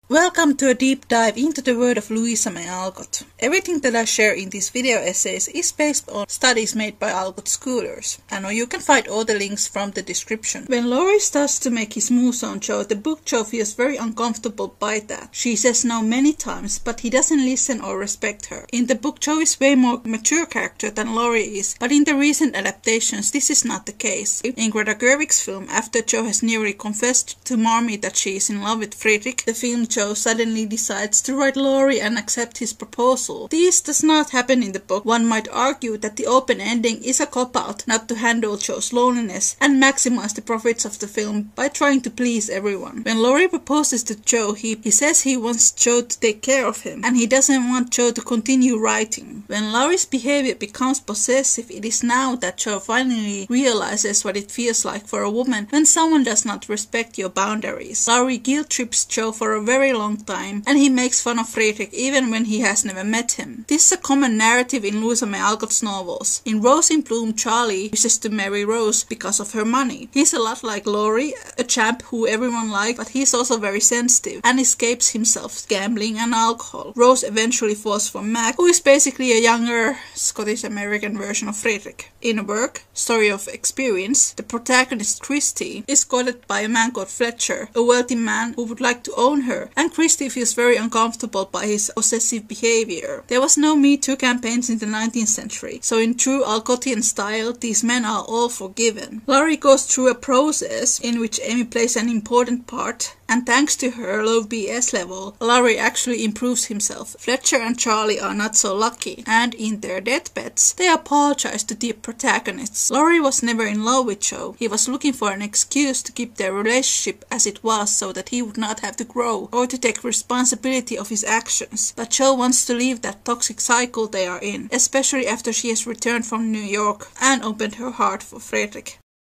Welcome to a deep dive into the world of Louisa May Alcott. Everything that I share in these video essays is based on studies made by Alcott Scholars, and you can find all the links from the description. When Laurie starts to make his moves on Joe, the book Joe feels very uncomfortable by that. She says no many times, but he doesn't listen or respect her. In the book, Joe is way more mature character than Laurie is, but in the recent adaptations this is not the case. In Greta Gerwig's film, after Joe has nearly confessed to Marmee that she is in love with Friedrich, the film Joe suddenly decides to write Laurie and accept his proposal. This does not happen in the book. One might argue that the open ending is a cop-out not to handle Joe's loneliness and maximize the profits of the film by trying to please everyone. When Laurie proposes to Joe, he says he wants Joe to take care of him and he doesn't want Joe to continue writing. When Laurie's behavior becomes possessive, it is now that Joe finally realizes what it feels like for a woman when someone does not respect your boundaries. Laurie guilt trips Joe for a very long time, and he makes fun of Friedrich even when he has never met him. This is a common narrative in Louisa May Alcott's novels. In Rose in Bloom, Charlie wishes to marry Rose because of her money. He's a lot like Laurie, a champ who everyone likes, but he's also very sensitive and escapes himself gambling and alcohol. Rose eventually falls for Mac, who is basically a younger Scottish-American version of Friedrich. In a work, Story of Experience, the protagonist Christie is courted by a man called Fletcher, a wealthy man who would like to own her, and Christie feels very uncomfortable by his possessive behavior. There was no Me Too campaigns in the 19th century, so in true Alcottian style, these men are all forgiven. Laurie goes through a process in which Amy plays an important part, and thanks to her low BS level, Laurie actually improves himself. Fletcher and Charlie are not so lucky, and in their deathbeds, they apologize to the protagonists. Laurie was never in love with Joe. He was looking for an excuse to keep their relationship as it was so that he would not have to grow or to take responsibility of his actions. But Joe wants to leave that toxic cycle they are in, especially after she has returned from New York and opened her heart for Friedrich.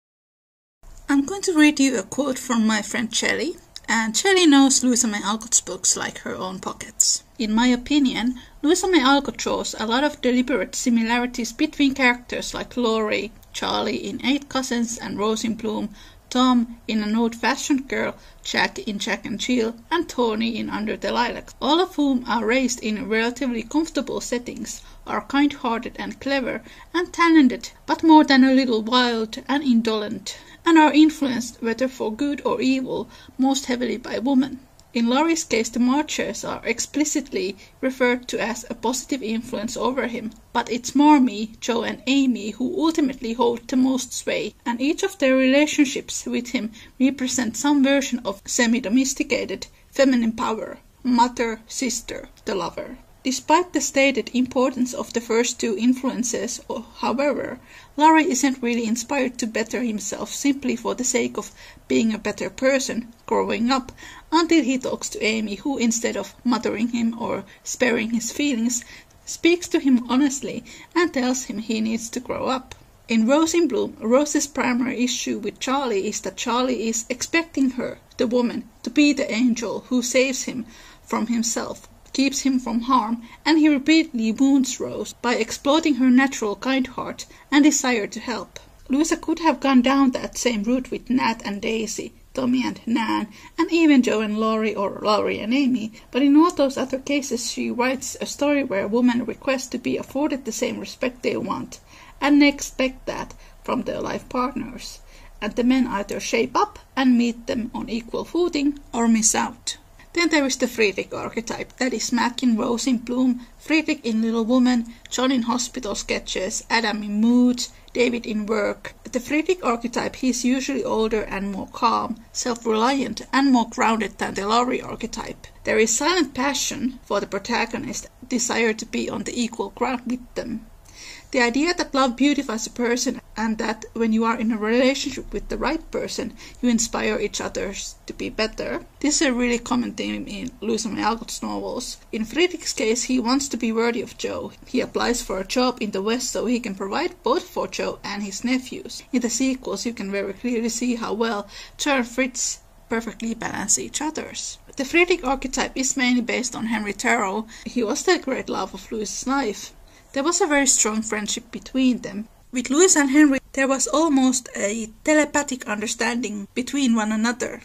I'm going to read you a quote from my friend Shelley. And Shelley knows Louisa May Alcott's books like her own pockets. In my opinion, Louisa May Alcott draws a lot of deliberate similarities between characters like Laurie, Charlie in Eight Cousins and Rose in Bloom, Tom in An Old-Fashioned Girl, Jack in Jack and Jill, and Tony in Under the Lilacs, all of whom are raised in relatively comfortable settings, are kind-hearted and clever and talented, but more than a little wild and indolent, and are influenced, whether for good or evil, most heavily by women. In Laurie's case, the Marchers are explicitly referred to as a positive influence over him, but it's Marmee, Joe and Amy who ultimately hold the most sway, and each of their relationships with him represent some version of semi-domesticated feminine power: mother, sister, the lover. Despite the stated importance of the first two influences, however, Laurie isn't really inspired to better himself simply for the sake of being a better person, growing up, until he talks to Amy, who instead of mothering him or sparing his feelings, speaks to him honestly and tells him he needs to grow up. In Rose in Bloom, Rose's primary issue with Charlie is that Charlie is expecting her, the woman, to be the angel who saves him from himself, keeps him from harm, and he repeatedly wounds Rose by exploiting her natural kind heart and desire to help. Louisa could have gone down that same route with Nat and Daisy, Tommy and Nan, and even Joe and Laurie or Laurie and Amy, but in all those other cases she writes a story where women request to be afforded the same respect they want, and they expect that from their life partners, and the men either shape up and meet them on equal footing or miss out. Then there is the Friedrich archetype, that is Mac in Rose in Bloom, Friedrich in Little Woman, John in Hospital Sketches, Adam in Moods, David in Work. The Friedrich archetype, he is usually older and more calm, self-reliant and more grounded than the Laurie archetype. There is silent passion for the protagonist, desire to be on the equal ground with them. The idea that love beautifies a person and that when you are in a relationship with the right person, you inspire each other to be better. This is a really common theme in Louisa May Alcott's novels. In Friedrich's case, he wants to be worthy of Joe. He applies for a job in the West so he can provide both for Joe and his nephews. In the sequels, you can very clearly see how well Joe and Fritz perfectly balance each other's. The Friedrich archetype is mainly based on Henry Thoreau. He was the great love of Louisa's life. There was a very strong friendship between them. With Louisa and Henry, there was almost a telepathic understanding between one another.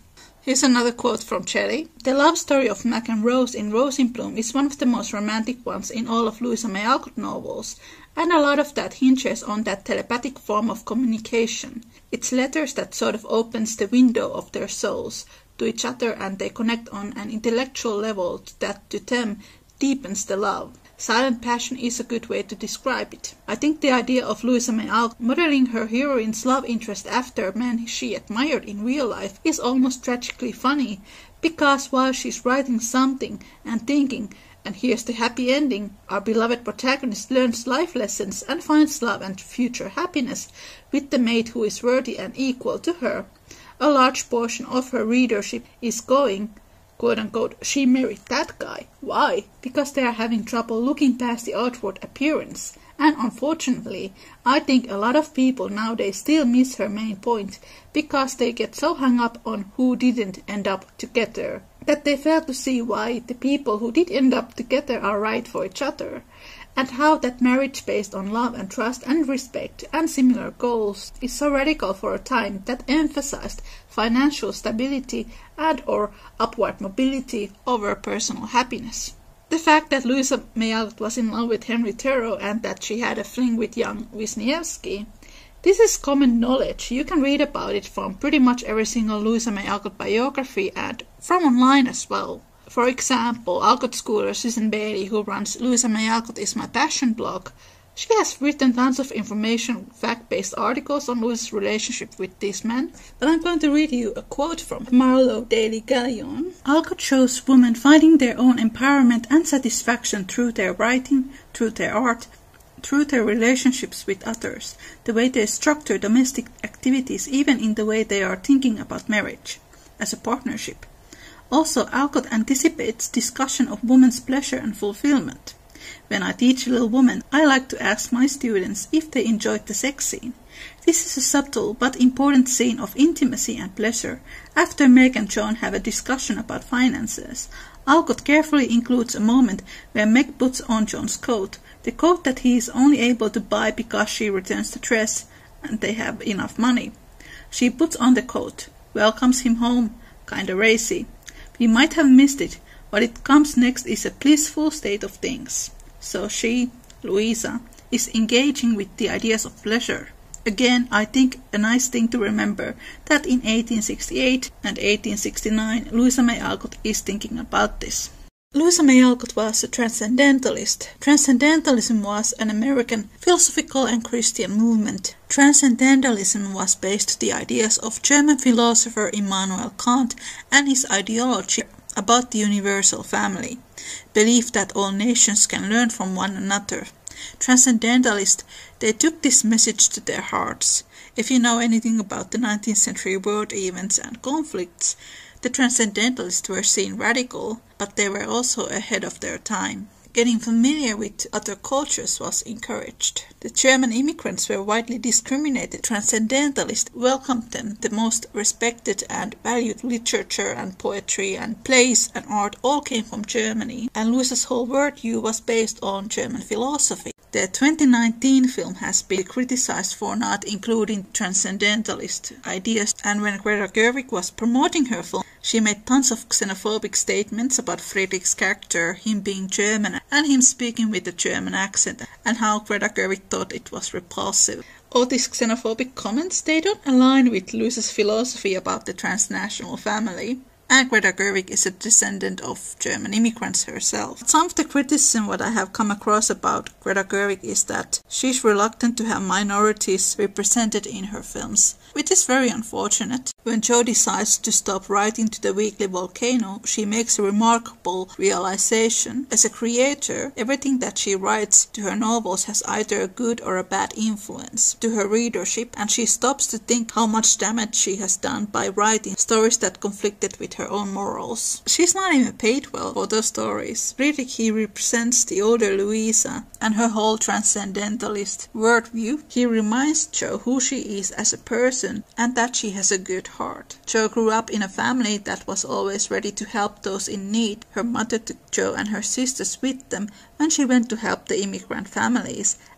Here's another quote from Shelley. The love story of Mac and Rose in Rose in Bloom is one of the most romantic ones in all of Louisa May Alcott novels, and a lot of that hinges on that telepathic form of communication. It's letters that sort of opens the window of their souls to each other, and they connect on an intellectual level that to them deepens the love. Silent passion is a good way to describe it. I think the idea of Louisa May Alcott modeling her heroine's love interest after men she admired in real life is almost tragically funny, because while she's writing something and thinking, and here's the happy ending, our beloved protagonist learns life lessons and finds love and future happiness with the mate who is worthy and equal to her. A large portion of her readership is going, quote-unquote, she married that guy. Why? Because they are having trouble looking past the outward appearance. And unfortunately, I think a lot of people nowadays still miss her main point, because they get so hung up on who didn't end up together, that they fail to see why the people who did end up together are right for each other, and how that marriage based on love and trust and respect and similar goals is so radical for a time that emphasized financial stability and or upward mobility over personal happiness. The fact that Louisa May Alcott was in love with Henry Thoreau and that she had a fling with young Wisniewski, this is common knowledge. You can read about it from pretty much every single Louisa May Alcott biography and from online as well. For example, Alcott schooler Susan Bailey, who runs Louisa May Alcott is My Passion blog, she has written tons of information, fact-based articles on Louisa's relationship with these men, but I'm going to read you a quote from Marlowe Daily Galleon. Alcott shows women finding their own empowerment and satisfaction through their writing, through their art, through their relationships with others, the way they structure domestic activities, even in the way they are thinking about marriage as a partnership. Also, Alcott anticipates discussion of women's pleasure and fulfillment. When I teach little women, I like to ask my students if they enjoyed the sex scene. This is a subtle but important scene of intimacy and pleasure. After Meg and John have a discussion about finances, Alcott carefully includes a moment where Meg puts on John's coat, the coat that he is only able to buy because she returns the dress and they have enough money. She puts on the coat, welcomes him home, kinda racy. We might have missed it. What it comes next is a blissful state of things. So she, Louisa, is engaging with the ideas of pleasure. Again, I think a nice thing to remember that in 1868 and 1869, Louisa May Alcott is thinking about this. Louisa May Alcott was a transcendentalist. Transcendentalism was an American philosophical and Christian movement. Transcendentalism was based on the ideas of German philosopher Immanuel Kant and his ideology about the universal family, belief that all nations can learn from one another. Transcendentalists, they took this message to their hearts. If you know anything about the 19th century world events and conflicts, the Transcendentalists were seen radical, but they were also ahead of their time. Getting familiar with other cultures was encouraged. The German immigrants were widely discriminated. Transcendentalists welcomed them. The most respected and valued literature and poetry and plays and art all came from Germany, and Louisa's whole worldview was based on German philosophy. The 2019 film has been criticized for not including transcendentalist ideas, and when Greta Gerwig was promoting her film, she made tons of xenophobic statements about Friedrich's character, him being German, and him speaking with a German accent, and how Greta Gerwig thought it was repulsive. All these xenophobic comments, they don't align with Louisa's philosophy about the transnational family. And Greta Gerwig is a descendant of German immigrants herself. Some of the criticism what I have come across about Greta Gerwig is that she's reluctant to have minorities represented in her films, which is very unfortunate. When Jo decides to stop writing to the Weekly Volcano, she makes a remarkable realization. As a creator, everything that she writes to her novels has either a good or a bad influence to her readership, and she stops to think how much damage she has done by writing stories that conflicted with her own morals. She's not even paid well for those stories. Friedrich, he represents the older Louisa and her whole transcendentalist worldview. He reminds Jo who she is as a person and that she has a good heart. Jo grew up in a family that was always ready to help those in need. Her mother took Jo and her sisters with them when she went to help the immigrant families,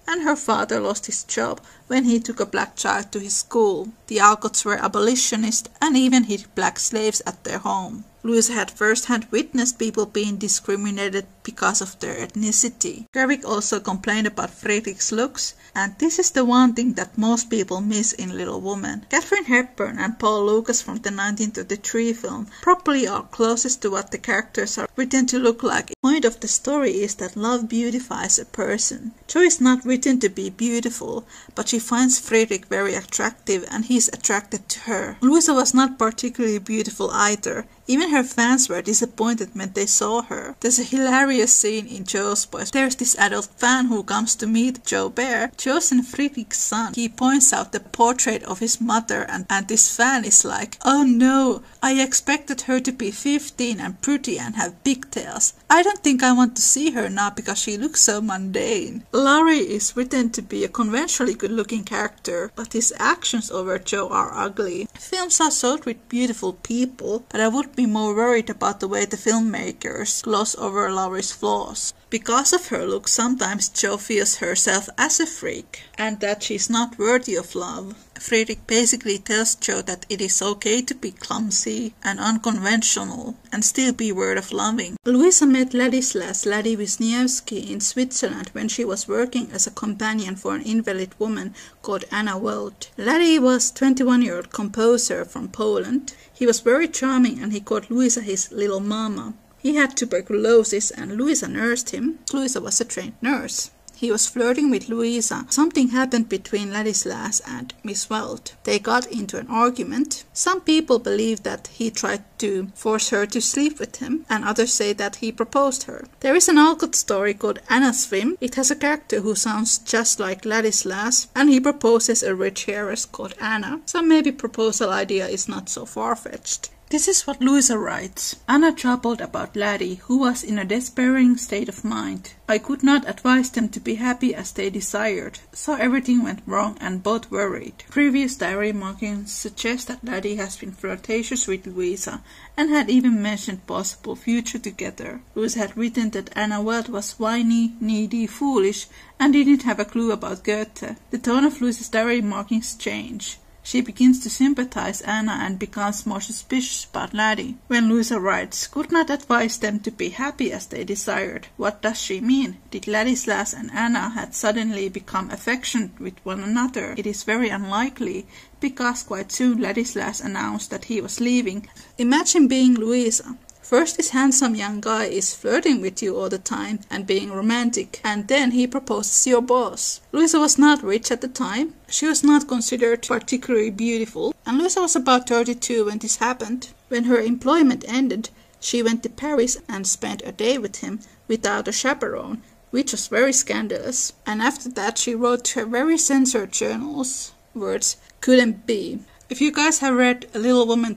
and her father lost his job when he took a black child to his school. The Alcotts were abolitionists and even hid black slaves at their home. Louisa had first-hand witnessed people being discriminated because of their ethnicity. Garrick also complained about Friedrich's looks, and this is the one thing that most people miss in Little Women. Katharine Hepburn and Paul Lucas from the 1933 film probably are closest to what the characters are written to look like. The point of the story is that love beautifies a person. Jo is not written to be beautiful, but she finds Friedrich very attractive and he's attracted to her. Louisa was not particularly beautiful either. Even her fans were disappointed when they saw her. There's a hilarious scene in Jo's Boys. There's this adult fan who comes to meet Jo Bear, Jo's and Friedrich's son. He points out the portrait of his mother and this fan is like, "Oh no, I expected her to be 15 and pretty and have pigtails. I don't think I want to see her now because she looks so mundane." Laurie is written to be a conventionally good-looking character, but his actions over Jo are ugly. Films are sold with beautiful people, but I would be more worried about the way the filmmakers gloss over Laurie's flaws. Because of her look, sometimes Jo feels herself as a freak, and that she's not worthy of love. Friedrich basically tells Jo that it is okay to be clumsy and unconventional and still be worth loving. Louisa met Ladislas Ladi Wisniewski in Switzerland when she was working as a companion for an invalid woman called Anna Weld. Ladi was a 21-year-old composer from Poland. He was very charming and he called Louisa his little mama. He had tuberculosis and Louisa nursed him. Louisa was a trained nurse. He was flirting with Louisa. Something happened between Ladislas and Miss Weld. They got into an argument. Some people believe that he tried to force her to sleep with him, and others say that he proposed her. There is an Alcott story called Anna Swim. It has a character who sounds just like Ladislas, and he proposes a rich heiress called Anna. So maybe proposal idea is not so far-fetched. This is what Louisa writes. Anna troubled about Laddie, who was in a despairing state of mind. I could not advise them to be happy as they desired, so everything went wrong and both worried. Previous diary markings suggest that Laddie has been flirtatious with Louisa and had even mentioned possible future together. Louisa had written that Anna Weld was whiny, needy, foolish, and didn't have a clue about Goethe. The tone of Louisa's diary markings change. She begins to sympathize Anna and becomes more suspicious about Laddie. When Louisa writes, could not advise them to be happy as they desired, what does she mean? Did Ladislas and Anna had suddenly become affectionate with one another? It is very unlikely, because quite soon Ladislas announced that he was leaving. Imagine being Louisa. First, this handsome young guy is flirting with you all the time and being romantic, and then he proposes your boss. Louisa was not rich at the time. She was not considered particularly beautiful, and Louisa was about 32 when this happened. When her employment ended, she went to Paris and spent a day with him without a chaperone, which was very scandalous. And after that, she wrote to her very censored journals words, "couldn't be." If you guys have read Little Women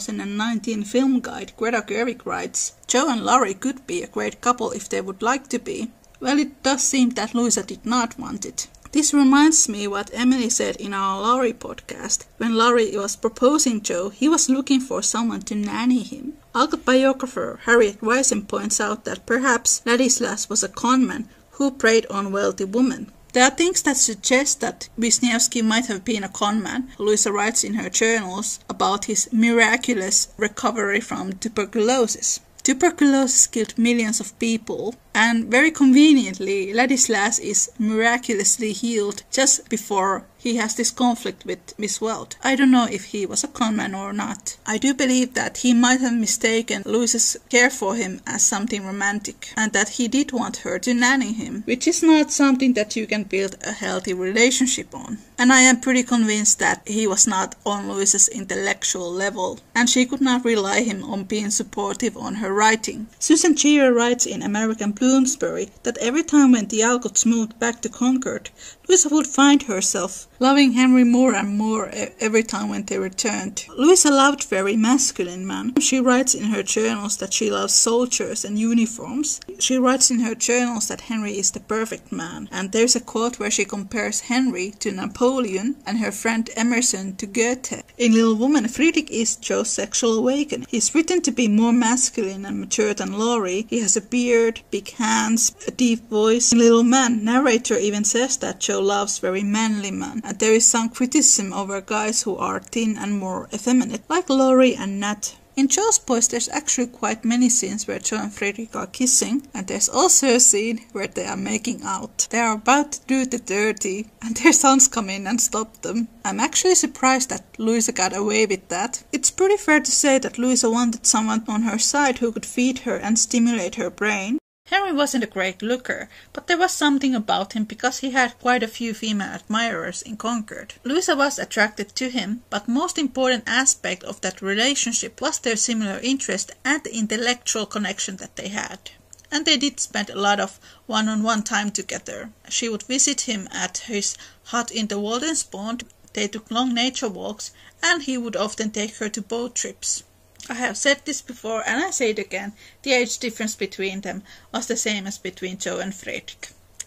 2019 film guide, Greta Gerwig writes, Jo and Laurie could be a great couple if they would like to be. Well, it does seem that Louisa did not want it. This reminds me what Emily said in our Laurie podcast. When Laurie was proposing Jo, he was looking for someone to nanny him. Alcott biographer Harriet Weisen points out that perhaps Ladislas was a conman who preyed on wealthy women. There are things that suggest that Wisniewski might have been a conman. Louisa writes in her journals about his miraculous recovery from tuberculosis. Tuberculosis killed millions of people, and very conveniently, Ladislas is miraculously healed just before he has this conflict with Miss Weld. I don't know if he was a conman or not. I do believe that he might have mistaken Louisa's care for him as something romantic, and that he did want her to nanny him, which is not something that you can build a healthy relationship on. And I am pretty convinced that he was not on Louisa's intellectual level, and she could not rely him on being supportive on her writing. Susan Cheer writes in American Bloomsbury that every time when the Alcotts moved back to Concord, Louisa would find herself loving Henry more and more every time when they returned. Louisa loved very masculine men. She writes in her journals that she loves soldiers and uniforms. She writes in her journals that Henry is the perfect man, and there's a quote where she compares Henry to Napoleon and her friend Emerson to Goethe. In Little Woman, Friedrich is Jo's sexual awakening. He's written to be more masculine and mature than Laurie. He has a beard, big hands, a deep voice. In Little Man, narrator even says that Jo loves very manly men, and there is some criticism over guys who are thin and more effeminate, like Laurie and Nat. In Jo's Boys, there's actually quite many scenes where Jo and Friedrich are kissing, and there's also a scene where they are making out. They are about to do the dirty, and their sons come in and stop them. I'm actually surprised that Louisa got away with that. It's pretty fair to say that Louisa wanted someone on her side who could feed her and stimulate her brain. Henry wasn't a great looker, but there was something about him because he had quite a few female admirers in Concord. Louisa was attracted to him, but most important aspect of that relationship was their similar interest and the intellectual connection that they had. And they did spend a lot of one-on-one time together. She would visit him at his hut in the Walden's Pond, they took long nature walks, and he would often take her to boat trips. I have said this before and I say it again, the age difference between them was the same as between Jo and Friedrich.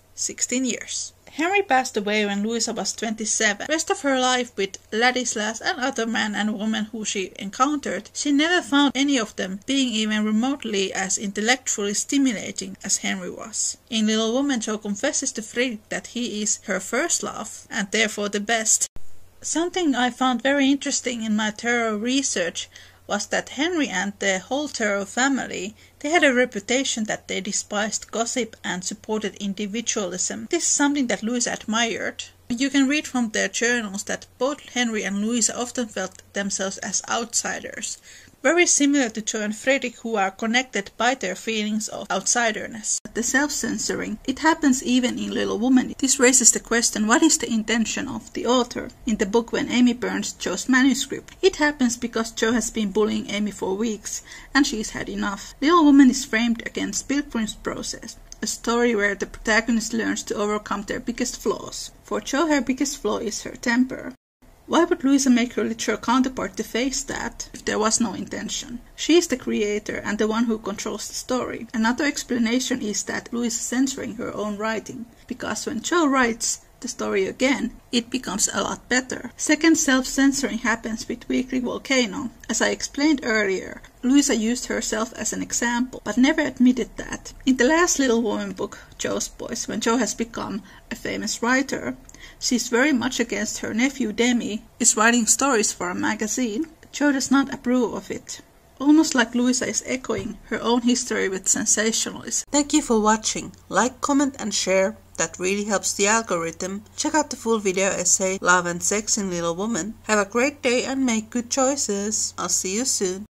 16 years. Henry passed away when Louisa was 27. The rest of her life with Ladislas and other men and women who she encountered, she never found any of them being even remotely as intellectually stimulating as Henry was. In Little Woman, Jo confesses to Friedrich that he is her first love and therefore the best. Something I found very interesting in my thorough research was that Henry and the whole Theroux family, they had a reputation that they despised gossip and supported individualism. This is something that Louisa admired. You can read from their journals that both Henry and Louisa often felt themselves as outsiders, very similar to Jo and Friedrich, who are connected by their feelings of outsiderness. The self-censoring, it happens even in Little Woman. This raises the question, what is the intention of the author? In the book When Amy Burns Jo's Manuscript, it happens because Jo has been bullying Amy for weeks, and she's had enough. Little Woman is framed against Pilgrim's Process, a story where the protagonist learns to overcome their biggest flaws. For Jo, her biggest flaw is her temper. Why would Louisa make her literal counterpart to face that if there was no intention? She is the creator and the one who controls the story. Another explanation is that Louisa is censoring her own writing, because when Jo writes the story again, it becomes a lot better. Second self-censoring happens with Weekly Volcano. As I explained earlier, Louisa used herself as an example, but never admitted that. In the last Little Woman book, Jo's Boys, when Jo has become a famous writer, she's very much against her nephew Demi is writing stories for a magazine. Jo does not approve of it. Almost like Louisa is echoing her own history with sensationalism. Thank you for watching. Like, comment and share. That really helps the algorithm. Check out the full video essay, Love and Sex in Little Woman. Have a great day and make good choices. I'll see you soon.